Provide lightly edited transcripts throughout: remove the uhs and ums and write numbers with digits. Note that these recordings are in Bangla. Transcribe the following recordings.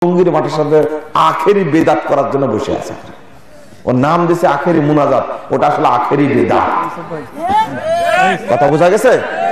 টঙ্গীর মাঠের সাথে আখেরি বেদাত করার জন্য বসে আছে। ওর নাম দিয়েছে আখেরি মুনাজাত, ওটা আসলে আখেরি বেদাত। কথা বোঝা গেছে?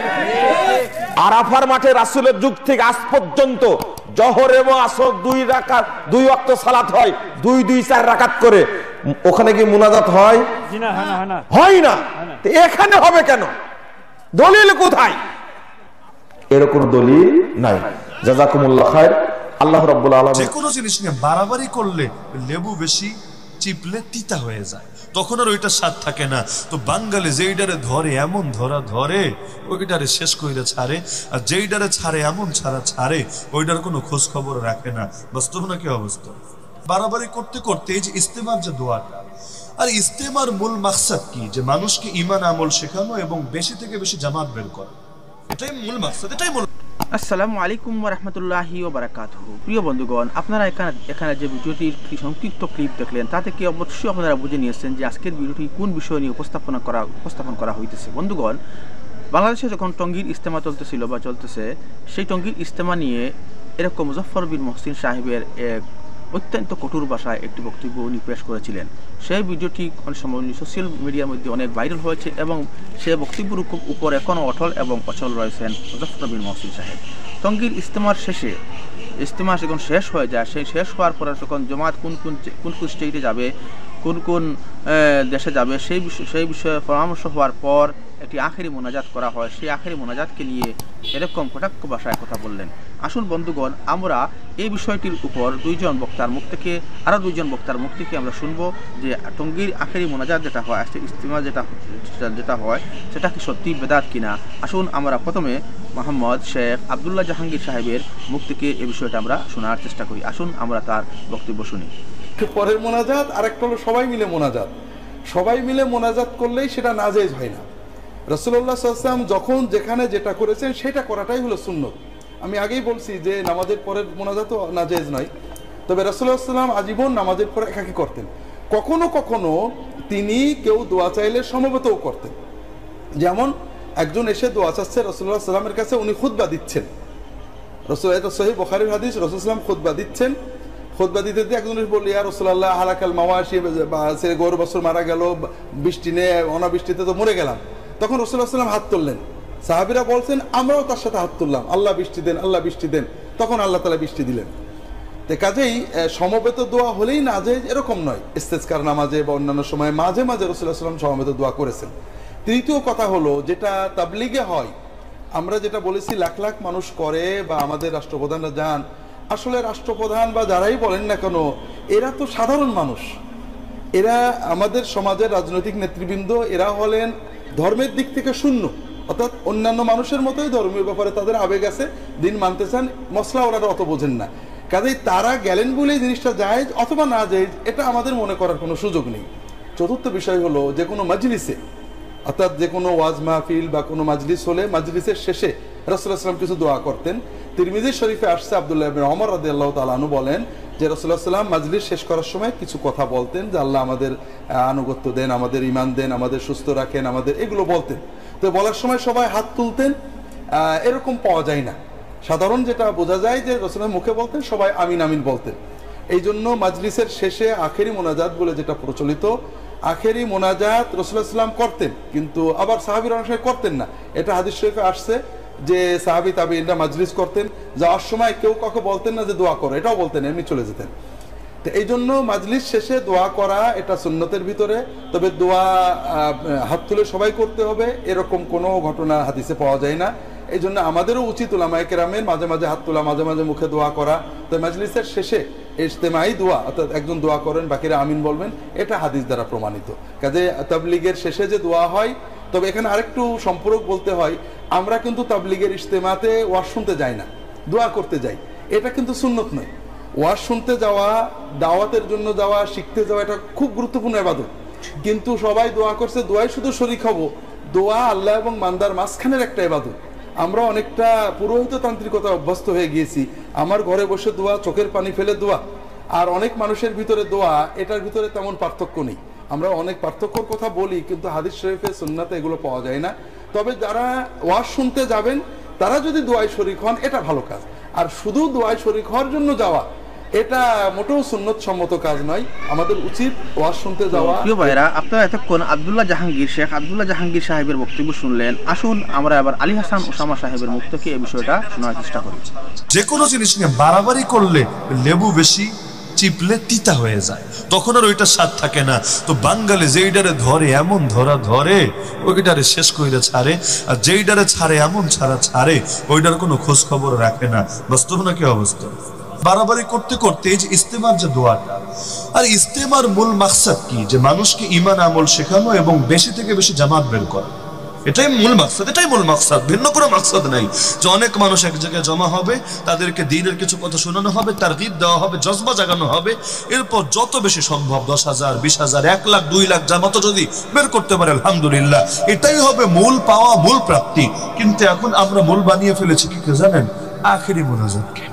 আরাফার মাঠে রাসূলের যুগ থেকে আজ পর্যন্ত জোহর এবং আসর 2 রাকাত 2 ওয়াক্ত সালাত হয়, 2-2-4 রাকাত করে। ওখানে কি মুনাজাত হয়? হয় না। এখানে হবে কেন? দলিল কোথায়? এরকম দলিল নাই। জাযাকুমুল্লাহ খায়র। আল্লাহ রাব্বুল আলামিন যে কোনো জিনিস নিয়ে বাড়াবাড়ি করলে লেবু বেশি চিপলে তিতা হয়ে যায়, তখন আর ওইটা স্বাদ থাকে না। তো বাঙালি যেইডারে ধরে এমন ধরা ধরে, ওইটারে শেষ কইরা ছাড়ে, আর যেইডারে ছাড়ে এমন ছাড়া ছাড়ে, ওইটার কোনো খোঁজ খবর রাখে না। বাস্তব না কি অবস্থা? বাড়াবাড়ি করতে করতে এই যে ইস্তেমার যে দোয়াটা, আর ইস্তেমার মূল মাকসাদ কি? যে মানুষকে ঈমান আমল শেখানো এবং বেশি থেকে বেশি জামাত বের করা, এটাই মূল মাকসাদ, এটাই মূল। আসসালামু আলাইকুম ওয়া রাহমাতুল্লাহি ওয়া বারাকাতুহু। প্রিয় বন্ধুগণ, আপনারা এখানে যে ভিডিওটির সংক্ষিপ্ত ক্লিপ দেখলেন, তা থেকে অবশ্যই আপনারা বুঝে নিয়েছেন যে আজকের ভিডিওটি কোন বিষয় নিয়ে উপস্থাপন করা হইতেছে। বন্ধুগণ, বাংলাদেশে যখন টঙ্গীর ইজতেমা চলতেছিল বা চলতেছে, সেই টঙ্গীর ইজতেমা নিয়ে এরকম মুজফফর বিন মহসিন সাহেবের এক অত্যন্ত কঠোর ভাষায় একটি বক্তব্য উনি পেশ করেছিলেন। সেই ভিডিওটি অনেক সময় সোশ্যাল মিডিয়ার মধ্যে অনেক ভাইরাল হয়েছে এবং সে বক্তব্যের উপর এখনও অটল এবং অচল রয়েছেন মুজফফর বিন মহসিন সাহেব। টঙ্গীর ইজতেমার শেষে ইজতেমা যখন শেষ হয়ে যায়, সেই শেষ হওয়ার পরে যখন জমাত কোন কোন স্টেটে যাবে, কোন কোন দেশে যাবে, সেই বিষয়ে পরামর্শ হওয়ার পর একটি আখেরি মোনাজাত করা হয়। সেই আখেরি মোনাজাতকে নিয়ে এরকম কটাক্ষ ভাষায় কথা বললেন। আসুন বন্ধুগণ, আমরা এই বিষয়টির উপর আরও দুইজন বক্তার মুখ থেকে আমরা শুনবো যে টঙ্গীর আখেরি মোনাজাত যেটা হয়, আজকে ইজতেমা যেটা হয়, সেটা কি সত্যি বেদাত কিনা। আসুন আমরা প্রথমে মোহাম্মদ শেখ আব্দুল্লাহ জাহাঙ্গীর সাহেবের মুখ থেকে এই বিষয়টা আমরা শোনার চেষ্টা করি। আসুন আমরা তার বক্তব্য শুনি। পরের মোনাজাত আর একটা হলো সবাই মিলে মোনাজাত। সবাই মিলে মোনাজাত করলেই সেটা নাজেজ হয় না। রাসূলুল্লাহ সাল্লাল্লাহু আলাইহি ওয়াসাল্লাম যখন যেখানে যেটা করেছেন সেটা করাটাই হলো সুন্নত। আমি আগেই বলছি যে নামাজের পরের মোনাজাতও নাজেজ নয়, তবে রাসূলুল্লাহ সাল্লাল্লাহু আলাইহি ওয়াসাল্লাম আজীবন নামাজের পরে একাকী করতেন। কখনো কখনো তিনি কেউ দোয়া চাইলে সমবেতও করতেন। যেমন একজন এসে দোয়া চাচ্ছে রাসূলুল্লাহ সাল্লাল্লাহু আলাইহি ওয়াসাল্লামের কাছে, উনি খুতবা দিচ্ছেন। এটা সহিহ বুখারীর হাদিস, রাসূলুল্লাহ সাল্লাল্লাহু আলাইহি ওয়াসাল্লাম খুতবা দিচ্ছেন। খুতবা দিতে দিতে একজন বলল, ইয়া রাসূলুল্লাহ হালাকাল মাওয়াশি, গরু বছর মারা গেল, বৃষ্টি নেই, অনাবৃষ্টিতে তো মরে গেলাম। তখন রাসূলুল্লাহ সাল্লাল্লাহু আলাইহি ওয়াসাল্লাম হাত তুললেন। সাহাবীরা বলছেন আমরাও তার সাথে হাত তুললাম, আল্লাহ বৃষ্টি দেন, আল্লাহ বৃষ্টি দেন। তখন আল্লাহ তাআলা বৃষ্টি দিলেন। তো কাজেই সমবেত দোয়া হলেই নাজেজ এরকম নয়। ইস্তেসকার নামাজে বা অন্যান্য সময় মাঝে মাঝে রাসূলুল্লাহ সাল্লাল্লাহু আলাইহি ওয়াসাল্লাম সমবেত দোয়া করেছেন। তৃতীয় কথা হলো, যেটা তাবলীগে হয়, আমরা যেটা বলেছি লাখ লাখ মানুষ করে বা আমাদের রাষ্ট্রপ্রধানরা যান, আসলে রাষ্ট্রপ্রধান বা যারাই বলেন না কেন, এরা তো সাধারণ মানুষ। এরা আমাদের সমাজের রাজনৈতিক নেতৃবৃন্দ, এরা হলেন ধর্মের দিক থেকে শূন্য, অর্থাৎ অন্যান্য মানুষের মতোই ধর্মীয় ব্যাপারে তাদের আবেগ আছে, দিন মানতে চান, মশলা ওরা অত বোঝেন না। কাজেই তারা গেলেন বলেই জিনিসটা জায়েজ অথবা না জায়েজ এটা আমাদের মনে করার কোনো সুযোগ নেই। চতুর্থ বিষয় হলো, যে কোনো মাজলিসে, অর্থাৎ যে কোনো ওয়াজ মাহফিল বা কোনো মাজলিস হলে মাজলিসের শেষে রাসূলুল্লাহ সাল্লাল্লাহু আলাইহি ওয়াসাল্লাম কিছু দোয়া করতেন। তিরমিজি শরীফে আসছে, আব্দুল্লাহ ইবনে ওমর রাদিয়াল্লাহু তাআলা আনহু বলেন যে রাসূলুল্লাহ সাল্লাল্লাহু আলাইহি ওয়াসাল্লাম মাজলিস শেষ করার সময় কিছু কথা বলতেন, যে আল্লাহ আমাদের আনুগত্য দেন, আমাদের ঈমান দেন, আমাদের সুস্থ রাখেন, আমাদের এগুলো বলতেন। তো বলার সময় সবাই হাত তুলতেন, এরকম পাওয়া যায় না। সাধারণ যেটা বোঝা যায় যে রাসূলের মুখে বলতেন, সবাই আমিন আমিন বলতেন। এই জন্য মাজলিসের শেষে আখেরি মোনাজাত বলে যেটা প্রচলিত, আখেরি মোনাজাত রাসূলুল্লাহ সাল্লাল্লাহু আলাইহি ওয়াসাল্লাম করতেন, কিন্তু আবার সাহাবীরা অনেক সময় করতেন না। এটা হাদিস শরীফে আসছে যে সাহাবী তাবেঈনরা মাজলিস করতেন, যাওয়ার সময় কেউ কাউকে বলতেন না যে দোয়া করো, এটাও বলতেন, এমনি চলে যেতেন। তো এই জন্য মাজলিস শেষে দোয়া করা এটা সুন্নতের ভিতরে, তবে দোয়া হাত তুলে সবাই করতে হবে এরকম কোনো ঘটনা হাদিসে পাওয়া যায় না। এই জন্য আমাদেরও উচিত উলামায়ে কেরামের মাঝে মাঝে হাত তোলা, মাঝে মাঝে মুখে দোয়া করা। তো মাজলিসের শেষে ইজতেমাই দোয়া, অর্থাৎ একজন দোয়া করেন, বাকিরা আমিন বলবেন, এটা হাদিস দ্বারা প্রমাণিত। কাজে তাবলীগের শেষে যে দোয়া হয়, তবে এখানে আরেকটু সম্পর্ক বলতে হয়, আমরা কিন্তু তাবলীগের ইজতেমাতে ওয়াজ শুনতে যাই না, দোয়া করতে যাই। এটা কিন্তু সুন্নত নয়। ওয়াজ শুনতে যাওয়া, দাওয়াতের জন্য যাওয়া, শিখতে যাওয়া, এটা খুব গুরুত্বপূর্ণ ইবাদত। কিন্তু সবাই দোয়া করছে, দোয়াই শুধু শরীক হব, দোয়া আল্লাহ এবং বান্দার মাঝখানের একটা ইবাদত। আমরা অনেকটা পুরোহিত তান্ত্রিকতা অভ্যস্ত হয়ে গিয়েছি। আমার ঘরে বসে দোয়া, চোখের পানি ফেলে দোয়া, আর অনেক মানুষের ভিতরে দোয়া, এটার ভিতরে তেমন পার্থক্য নেই। আমরা অনেক পার্থক্যর কথা বলি, কিন্তু হাদিস শরীফে সুন্নাতে এগুলো পাওয়া যায় না। তবে যারা ওয়াজ শুনতে যাবেন, তারা যদি দোয়ায় শরীক হন, এটা ভালো কাজ। আর শুধু দোয়ায় শরীক হওয়ার জন্য যাওয়া, এটা মোটেও সুন্নত সম্মত কাজ নয়। আমাদের উচিত ওয়াজ শুনতে যাওয়া। প্রিয় ভাইরা, আপনারা এতক্ষণ শেখ আব্দুল্লাহ জাহাঙ্গীর সাহেবের বক্তব্য শুনলেন। আসুন আমরা এবার আলী হাসান ওসামা সাহেবের মুখ থেকে এই বিষয়টা শোনার চেষ্টা করি। যে কোনো জিনিস নিয়ে বাড়াবাড়ি করলে লেবু বেশি চিপলে তিতা হয়ে যায়, তখন আর ওইটা স্বাদ থাকে না। তো বাঙালি যেইডারে ধরে এমন ধরে ওইটারে শেষ করে ছাড়ে, আর যেইডারে ছাড়ে এমন ছাড়ে ওইটার কোনো খোঁজ খবর রাখে না। বাস্তব না কি অবস্থা? বাড়াবাড়ি করতে করতে এই যে ইস্তেমার যে দোয়াটা, আর ইস্তেমার মূল মাকসাদ কি? যে মানুষকে ঈমান আমল শেখানো এবং বেশি থেকে বেশি জামাত বের করা। এটাই মূল মাকসাদ, ভিন্ন কোনো মাকসাদ নাই। যে অনেক মানুষ এক জায়গায় জমা হবে, তাদেরকে দ্বীনের কিছু কথা শোনানো হবে, তারগীব দেওয়া হবে, জজবা জাগানো হবে। এরপর যত বেশি সম্ভব 10,000, 20,000, 1 লাখ, 2 লাখ জামাত যদি বের করতে পারে আলহামদুলিল্লাহ, এটাই হবে মূল পাওয়া, মূল প্রাপ্তি। কিন্তু এখন আমরা মূল বানিয়ে ফেলেছি কি জানেন? আখেরি মোনাজাতকে।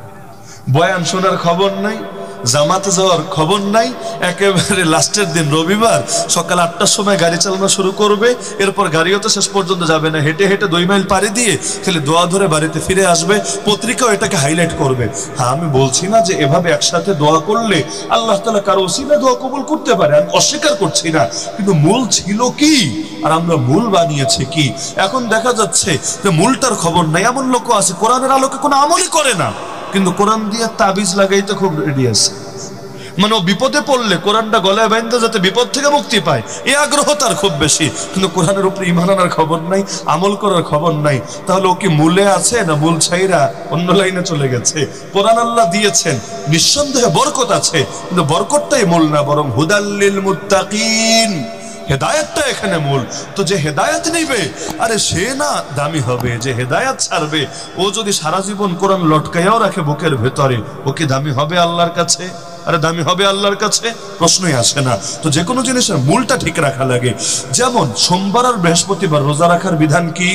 বয়ান শোনার খবর নাই, জামাতে যাওয়ার খবর নাই। একেবারে লাস্টের দিন রবিবার সকাল 8টার সময় গাড়ি চালানো শুরু করবে, এরপর গাড়িও তো শেষ পর্যন্ত যাবে না, হেঁটে 2 মাইল পাড়ি দিয়ে খালি দোয়া ধরে বাড়িতে ফিরে আসবে। পত্রিকাও এটাকে হাইলাইট করবে। হ্যাঁ, আমি বলছি না যে এভাবে একসাথে দোয়া করলে আল্লাহ তাআলা কারো ওসিলা দোয়া কবুল করতে পারে, আমি অস্বীকার করছি না, কিন্তু মূল ছিল কি আর আমরা মূল বানিয়েছি কি? এখন দেখা যাচ্ছে যে মূলটার খবর নাই। এমন লোক আছে কোরআনের আলোকে কোনো আমলই করে না, কিন্তু কোরআন দিয়ে তাবিজ লাগাইতে খুব রেডি আছে। মানে ও বিপদে পড়লে কোরআনটা গলায় বাইন্ধে যাতে বিপদ থেকে মুক্তি পায়, এই আগ্রহ তার খুব বেশি, কিন্তু কোরআনের উপরে ঈমান আনার খবর নাই, আমল করার খবর নাই। তাহলে ও কি মূলে আছে না মূল ছাইরা অন্য লাইনে চলে গেছে? কোরআন আল্লাহ দিয়েছেন, নিঃসন্দেহে বরকত আছে, কিন্তু বরকতটাই মূল না, বরং হুদাল্লিল মুত্তাকিন, হেদায়েতটা এখানে মূল। তো যে হেদায়েত নিবে, আরে সে না দামি হবে, যে হেদায়েত ছাড়বে ও যদি সারা জীবন কোরআন লটকাইয়াও রাখে বুকের ভেতরে, ও কি দামি হবে আল্লাহর কাছে? আরে দামি হবে আল্লাহর কাছে? প্রশ্নই আসে না। তো যে কোনো জিনিসের মূলটা ঠিক রাখা লাগে। যেমন সোমবার আর বৃহস্পতিবার রোজা রাখার বিধান কি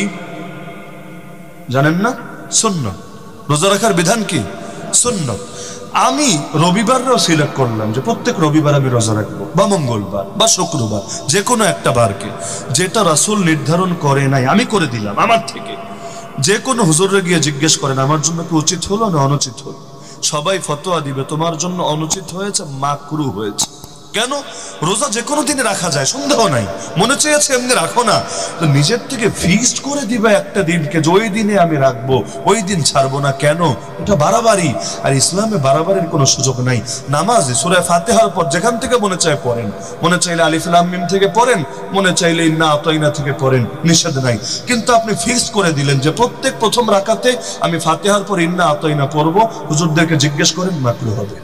জানেন না? সুন্নাত। রোজা রাখার বিধান কি? সুন্নাত। আমি রবিবারও সিলেক্ট করলাম যে প্রত্যেক রবিবার আমি রোজা রাখবো, বা মঙ্গলবার বা শুক্রবার, যে কোনো একটা বারকে। যেটা রাসূল নির্ধারণ করে নাই আমি করে দিলাম আমার থেকে। যে কোনো হুজুরে গিয়ে জিজ্ঞেস করেন আমার জন্য কি উচিত হলো না অনুচিত হলো, সবাই ফতোয়া দিবে তোমার জন্য অনুচিত হয়েছে, মাকরুহ হয়েছে। কেন? রোজা যে কোনো দিনে রাখা যায়, সন্দেহ নাই, মনে চেয়েছে এমনি রাখো না। তো নিজের থেকে ফিক্সড করে দিবে একটা দিনকে যে ওই দিনে আমি রাখবো, ওই দিন ছাড়বো না। কেন? এটা বাড়াবাড়ি। আর ইসলামে বাড়াবাড়ির কোনো সুযোগ নাই। নামাজে সূরা ফাতিহার পর যেখান থেকে মনে চায় পড়েন, মনে চাইলে আলিফ লাম মিম থেকে পড়েন, মনে চাইলে ইন্না আতাইনা থেকে পড়েন, নিষেধ নাই। কিন্তু আপনি ফিক্সড করে দিলেন যে প্রত্যেক প্রথম রাকাতে আমি ফাতিহার পর ইন্না আতাইনা পড়বো, হুজুরদেরকে জিজ্ঞেস করেন মাকরুহ হবে।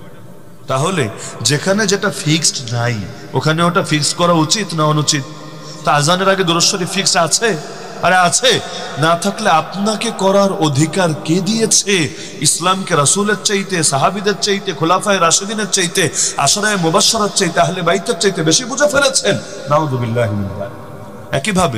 তাহলে যেখানে যেটা ফিক্সড নাই ওখানে ওটা ফিক্সড করা উচিত না অনুচিত? তা আজানের আগে দুরূদ শরীফ ফিক্সড আছে? আরে আছে। না থাকলে আপনাকে করার অধিকার কে দিয়েছে? ইসলামকে রাসূলের চাইতে, সাহাবীদের চাইতে, খোলাফায়ে রাশিদিনের চাইতে, আশরায়ে মুবাশশারার চাইতে, আহলে বাইতের চাইতে বেশি বুঝে ফেলেছেন। নাউযুবিল্লাহি মিন যালিক। একইভাবে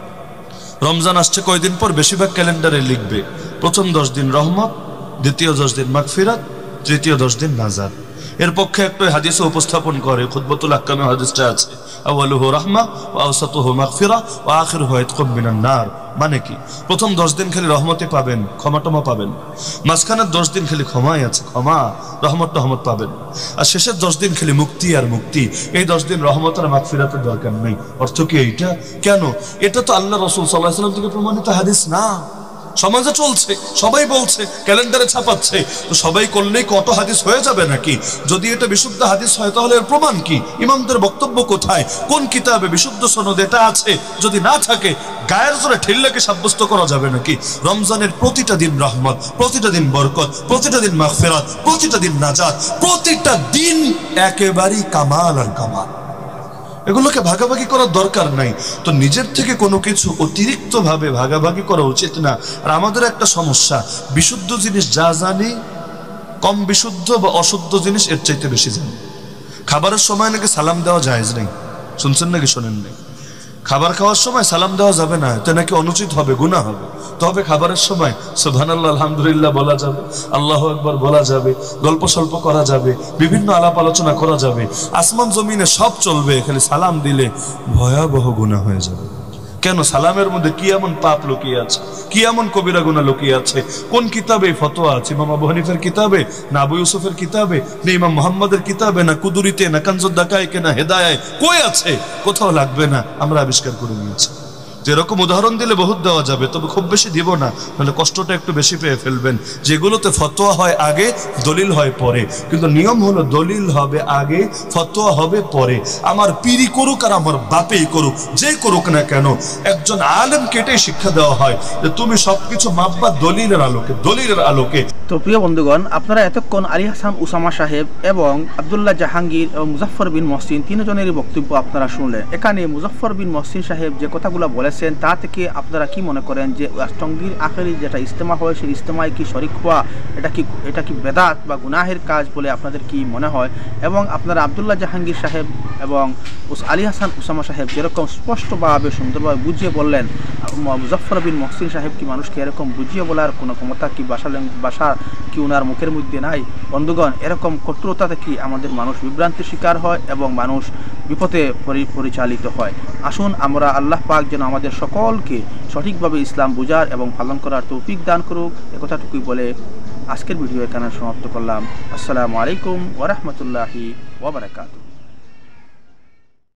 রমজান আসছে কয়দিন পর, বেশিরভাগ ক্যালেন্ডারে লিখবে প্রথম 10 দিন রহমত, দ্বিতীয় 10 দিন মাগফিরাত, তৃতীয় 10 দিন নাজাত। এর পক্ষে একটা হাদিসে উপস্থাপন করে, খুতবাতুল আহকামে হাদিসটা আছে, আউয়ালুহু রাহমা ওয়া আওসাতুহু মাগফিরা ওয়া আখিরুহু ইতকুম মিনান নার। মানে কি? প্রথম 10 দিন খালি রহমতে পাবেন, ক্ষমা পাবেন। মাঝখানের 10 দিন খালি ক্ষমাই আছে, ক্ষমা, রহমত পাবেন। আর শেষের 10 দিন খালি মুক্তি আর মুক্তি। এই 10 দিন রহমত আর মাগফিরাতের দরকার নেই। অর্থ কি এইটা? কেন? এটা তো আল্লাহ রাসূল সাল্লাল্লাহু আলাইহি ওয়াসাল্লাম থেকে প্রমাণিত হাদিস না। সমাজে চলছে, সবাই বলছে, ক্যালেন্ডারে ছাপাচ্ছে। তো সবাই করলেই কত হাদিস হয়ে যাবে নাকি? যদি এটা বিশুদ্ধ হাদিস হয় তাহলে এর প্রমাণ কি? ইমামদের বক্তব্য কোথায়? কোন কিতাবে বিশুদ্ধ সনদ এটা আছে? যদি না থাকে গায়ের জোরে ঠেললেকে সাব্যস্ত করা যাবে নাকি? রমজানের প্রতিটা দিন রহমত, প্রতিটা দিন বরকত, প্রতিটা দিন মাগফিরাত, প্রতিটা দিন নাজাত, প্রতিটা দিন একেবারেই কামাল আর কামাল। এগুলোকে ভাগাভাগি করার দরকার নাই। তো নিজের থেকে কোনো কিছু অতিরিক্ত ভাবে ভাগাভাগি করা উচিত না। আর আমাদের একটা সমস্যা, বিশুদ্ধ জিনিস যা জানি কম বিশুদ্ধ বা অশুদ্ধ জিনিস এর চাইতে বেশি জানি। খাবারের সময় নাকি সালাম দেওয়া জায়েজ নেই, শুনছেন নাকি শোনেন নাই? খাবার খাওয়ার সময় সালাম দেওয়া যাবে না, এটা নাকি অনুচিত হবে, গুনাহ হবে। তবে খাবারের সময় সুবহানাল্লাহ আলহামদুলিল্লাহ বলা যাবে, আল্লাহু আকবার বলা যাবে, গল্প সল্প করা যাবে, বিভিন্ন আলাপ আলোচনা করা যাবে, আসমান জমিনে সব চলবে, খালি সালাম দিলে ভয়াবহ গুনাহ হয়ে যাবে। কেন সালামের মধ্যে কি এমন পাপ লুকিয়ে আছে, কি এমন কবিরা গুনাহ লুকিয়ে আছে? কোন কিতাবে ফতোয়া আছে? ইমাম আবু হানিফার কিতাবে, না আবু ইউসুফের কিতাবে, না ইমাম মুহাম্মাদের কিতাবে, না কুদুরিতে, না কানজুদ দাকায়েকে, না হেদায়ায়? কই আছে? কোথাও লাগবে না, আমরা আবিষ্কার করে নিয়েছি। এরকম উদাহরণ দিলে বহুত দেওয়া যাবে, তবে খুব বেশি দিব না, নাহলে কষ্টটা একটু বেশি পেয়ে ফেলবেন। যেগুলোতে ফতোয়া হয় আগে, দলিল হয় পরে, কিন্তু নিয়ম হলো দলিল হবে আগে, ফতোয়া হবে পরে। আমার পীরই করুক আর আমার বাপেই করুক, যে করুক না কেন, একজন আলেমকে এটাই শিক্ষা দেওয়া হয় যে তুমি সবকিছু মাপবা দলিলের আলোকে, দলিলের আলোকে। তো প্রিয় বন্ধুগণ, আপনারা এতক্ষণ আলী হাসান উসামা সাহেব এবং আব্দুল্লাহ জাহাঙ্গীর এবং মুজাফফর বিন মহসিন তিনজনেরই বক্তব্য আপনারা শুনলেন। এখানে মুজাফফর বিন মহসিন সাহেব যে কথাগুলো বলেছেন তা থেকে আপনারা কি মনে করেন যে টঙ্গীর আখেরি যেটা ইজতেমা হয় সেই ইজতেমায় কি শরিক হওয়া এটা কি বেদাত বা গুনাহের কাজ বলে আপনাদের কি মনে হয়? এবং আপনারা আব্দুল্লাহ জাহাঙ্গীর সাহেব এবং আলী হাসান উসামা সাহেব যেরকম স্পষ্টভাবে সুন্দরভাবে বুঝিয়ে বললেন, মুজাফফর বিন মহসিন সাহেব কি মানুষকে এরকম বুঝিয়ে বলার কোনো ক্ষমতা কি বাসা কি ওনার মুখের মধ্যে নাই? বন্ধুগণ, এরকম কঠোরতা থেকে আমাদের মানুষ বিভ্রান্তির শিকার হয় এবং মানুষ বিপথে পরিচালিত হয়। আসুন আমরা আল্লাহ পাক যেন আমাদের সকলকে সঠিকভাবে ইসলাম বুঝার এবং পালন করার তৌফিক দান করুক, একথাটুকুই বলে আজকের ভিডিও এখানে সমাপ্ত করলাম। আসসালামু আলাইকুম ওয়া রাহমাতুল্লাহি ওয়া বারাকাতুহু।